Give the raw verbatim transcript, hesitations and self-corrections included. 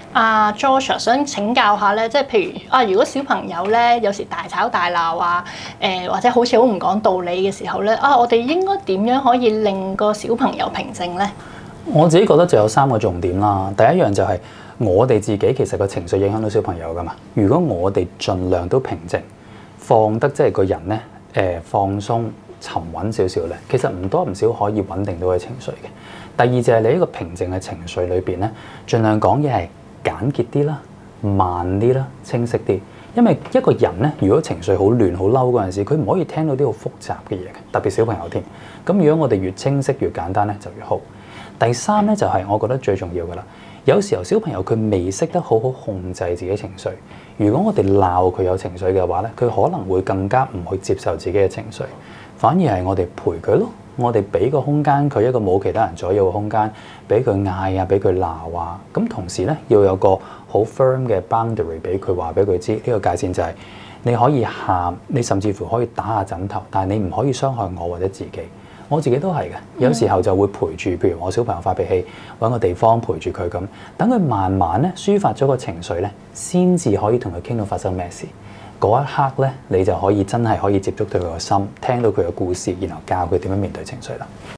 阿 Joshua 想請教下咧，即係譬如啊，如果小朋友咧有時大吵大鬧啊，誒、呃、或者好似好唔講道理嘅時候咧，啊我哋應該點樣可以令個小朋友平靜咧？ 我自己覺得就有三個重點啦。第一樣就係我哋自己其實個情緒影響到小朋友噶嘛。如果我哋盡量都平靜，放得即係個人咧誒、呃、放鬆沉穩少少咧，其實唔多唔少可以穩定到佢情緒嘅。第二就係你呢個平靜嘅情緒裏邊咧，盡量講嘢係簡潔啲啦，慢啲啦，清晰啲。因為一個人咧，如果情緒好亂、好嬲嗰陣時，佢唔可以聽到啲好複雜嘅嘢嘅，特別小朋友添。咁如果我哋越清晰越簡單咧，就越好。第三咧就係我覺得最重要㗎啦。有時候小朋友佢未識得好好控制自己情緒，如果我哋鬧佢有情緒嘅話咧，佢可能會更加唔去接受自己嘅情緒，反而係我哋陪佢咯。我哋俾個空間佢，一個冇其他人左右嘅空間，俾佢嗌啊，俾佢鬧啊。咁同時咧，要有個好 firm 嘅 boundary 俾佢，話俾佢知呢個界線就係你可以喊，你甚至乎可以打下枕頭，但係你唔可以傷害我或者自己。我自己都係嘅，有時候就會陪住，譬如我小朋友發脾氣，揾個地方陪住佢咁，等佢慢慢咧抒發咗個情緒咧，先至可以同佢傾到發生咩事。嗰一刻咧，你就可以真係可以接觸到佢個心，聽到佢嘅故事，然後教佢點樣面對情緒啦。